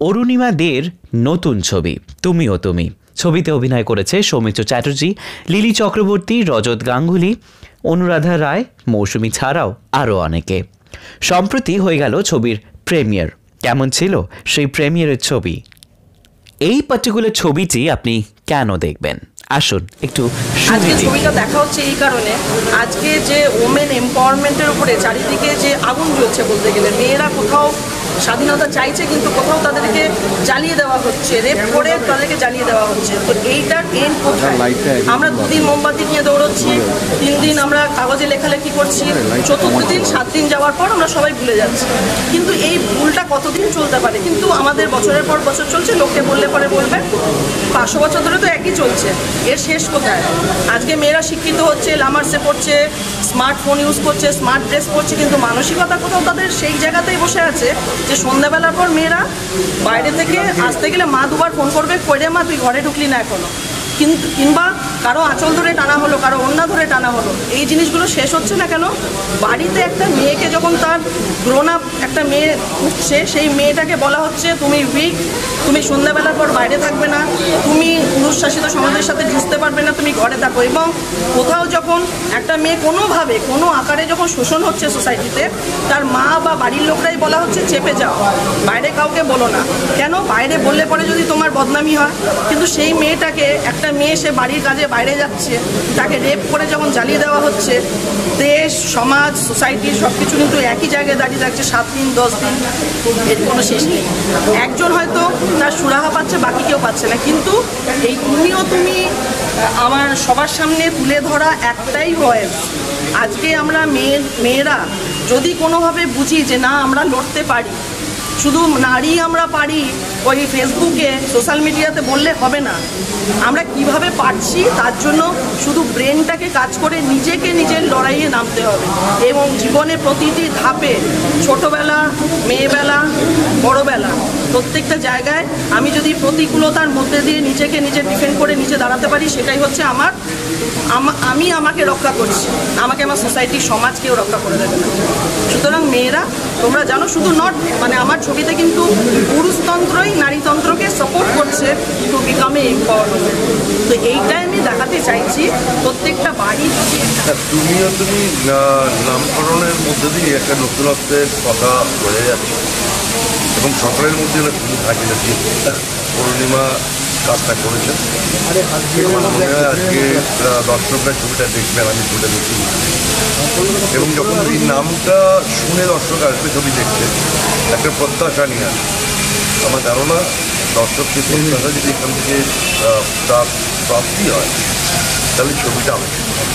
অরুণিমা দের নতুন ছবি তুমি ও তুমি। ছবিতে অভিনয় করেছে সৌমিত্র চ্যাটার্জি, লিলি চক্রবর্তী, রজত গাঙ্গুলি, অনুরাধা রায়, মৌসুমী ছাড়াও আরও অনেকে। সম্প্রতি হয়ে গেল ছবির প্রিমিয়ার। কেমন ছিল সেই প্রিমিয়ারের ছবি? এই পার্টিকুলার ছবিটি আপনি কেন দেখবেন, আসুন একটু আজকে ছবিটা দেখা হচ্ছে এই কারণে, আজকে যে ওমেন এম্পাওয়ারমেন্টের উপরে চারিদিকে যে আগুন জ্বলছে, বলতে গেলে মেয়েরা কোথাও স্বাধীনতা চাইছে কিন্তু কোথাও তাদেরকে জ্বালিয়ে দেওয়া হচ্ছে, রেপ করে তাদেরকে জ্বালিয়ে দেওয়া হচ্ছে। তো এইটার এন্ড কোথায়? আমরা 2 দিন মোমবাতি নিয়ে দৌড়চ্ছি, 3 দিন আমরা কাগজে লেখালেখি করছি, 4th দিন 7 দিন যাওয়ার পর আমরা সবাই ভুলে যাচ্ছি। কিন্তু এই ভুলটা কতদিন চলতে পারে? কিন্তু আমাদের বছরের পর বছর চলছে, লোককে বললে পরে বলবে 500 বছর ধরে তো একই চলছে, এর শেষ কোথায়? আজকে মেয়েরা শিক্ষিত হচ্ছে, লামার্সে পড়ছে, স্মার্টফোন ইউজ করছে, স্মার্ট ড্রেস পরছে, কিন্তু মানসিকতা কোথাও তাদের সেই জায়গাতেই বসে আছে যে সন্ধ্যাবেলার পর মেয়েরা বাইরে থেকে আসতে গেলে মা 2বার ফোন করবে, কইরে মা তুই ঘরে ঢুকলি না এখনো, কিংবা কারো আঁচল ধরে টানা হলো, কারো ওড়না ধরে টানা হলো। এই জিনিসগুলো শেষ হচ্ছে না কেন? বাড়িতে একটা মেয়েকে যখন তার গ্রোন আপ একটা মেয়ে উঠছে, সেই মেয়েটাকে বলা হচ্ছে তুমি উইক, তুমি সন্ধ্যাবেলার পর বাইরে থাকবে না, তুমি পুরুষ শাসিত সমাজের সাথে জুঝতে পারবে না, তুমি ঘরে থাকো। এবং কোথাও যখন একটা মেয়ে কোনোভাবে কোনো আকারে যখন শোষণ হচ্ছে সোসাইটিতে, তার মা বা বাড়ির লোকরাই বলা হচ্ছে চেপে যাও, বাইরে কাউকে বলো না। কেন? বাইরে বললে পরে যদি তোমার বদনামি হয়। কিন্তু সেই মেয়েটাকে, একটা মেয়ে সে বাড়ির কাজে বাইরে যাচ্ছে, তাকে রেপ করে যখন জ্বালিয়ে দেওয়া হচ্ছে, দেশ, সমাজ, সোসাইটি সব কিছু কিন্তু একই জায়গায় দাঁড়িয়ে থাকছে 7 দিন 10 দিন, এর কোনো শেষ নেই। একজন হয়তো তার সুরাহা পাচ্ছে, বাকি কেউ পাচ্ছে না। কিন্তু এই তুমিও তুমি আমার সবার সামনে তুলে ধরা একটাই ভয়েস। আজকে আমরা মেয়েরা যদি কোনোভাবে বুঝি যে না আমরা লড়তে পারি, শুধু নারী আমরা পারি ওই ফেসবুকে সোশ্যাল মিডিয়াতে বললে হবে না, আমরা কিভাবে পারছি তার জন্য শুধু ব্রেনটাকে কাজ করে নিজেকে নিজের লড়াইয়ে নামতে হবে। এবং জীবনে প্রতিটি ধাপে, ছোটোবেলা, মেয়েবেলা, বড়োবেলা, প্রত্যেকটা জায়গায় আমি যদি প্রতিকূলতার মধ্যে দিয়ে নিজেকে নিজে ডিফেন্ড করে নিচে দাঁড়াতে পারি, সেটাই হচ্ছে আমি আমাকে রক্ষা করছি, আমাকে আমার সোসাইটি, সমাজ কেউ রক্ষা করে দেবে না। সুতরাং মেয়েরা তোমরা জানো, শুধু নট মানে আমার ছবিতে কিন্তু পুরুষতন্ত্রই নারীতন্ত্রকে সাপোর্ট করছে টু বিকাম এ এম্পাওয়ারমেন্ট। তো এইটাই আমি দেখাতে চাইছি প্রত্যেকটা বাড়ি। তুমিও তুমি নামকরণের মধ্যে দিয়ে একটা নতুনত্বের কথা বোঝা যাচ্ছে এবং সকলের মধ্যে তুমি থাকি যাচ্ছি। অরুণিমা কাজটা করেছেন, আমার মনে হয় আজকে দর্শকরা ছবিটা দেখবেন, আমি ছবিটা দেখি। এবং যখন এই নামটা শুনে দর্শক আসবে ছবি দেখতে, একটা প্রত্যাশা নিয়ে আসবে। আমার ধারণা দর্শককে প্রত্যাশা যদি এখান থেকে প্রাপ্তি হয়, তাহলে ছবিটা হবে।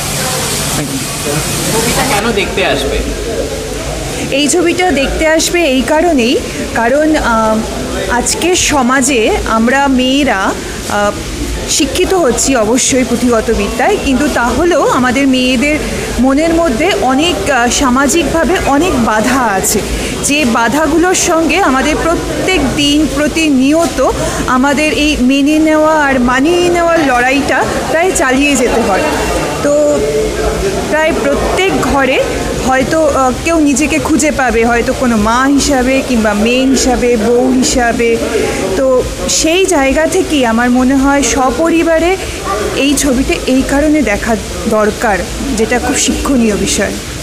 কেন দেখতে আসবে? এই ছবিটা দেখতে আসবে এই কারণেই, কারণ আজকের সমাজে আমরা মেয়েরা শিক্ষিত হচ্ছি অবশ্যই পুঁথিগত বিদ্যায়, কিন্তু তাহলেও আমাদের মেয়েদের মনের মধ্যে অনেক সামাজিকভাবে অনেক বাধা আছে, যে বাধাগুলোর সঙ্গে আমাদের প্রত্যেক দিন প্রতিনিয়ত আমাদের এই মেনে নেওয়া আর মানিয়ে নেওয়ার লড়াইটা প্রায় চালিয়ে যেতে হয়। তো প্রায় প্রত্যেক ঘরে হয়তো কেউ নিজেকে খুঁজে পাবে, হয়তো কোনো মা হিসাবে কিংবা মেয়ে হিসাবে, বউ হিসাবে। তো সেই জায়গা থেকেই আমার মনে হয় সপরিবারে এই ছবিটা এই কারণে দেখা দরকার, যেটা খুব শিক্ষণীয় বিষয়।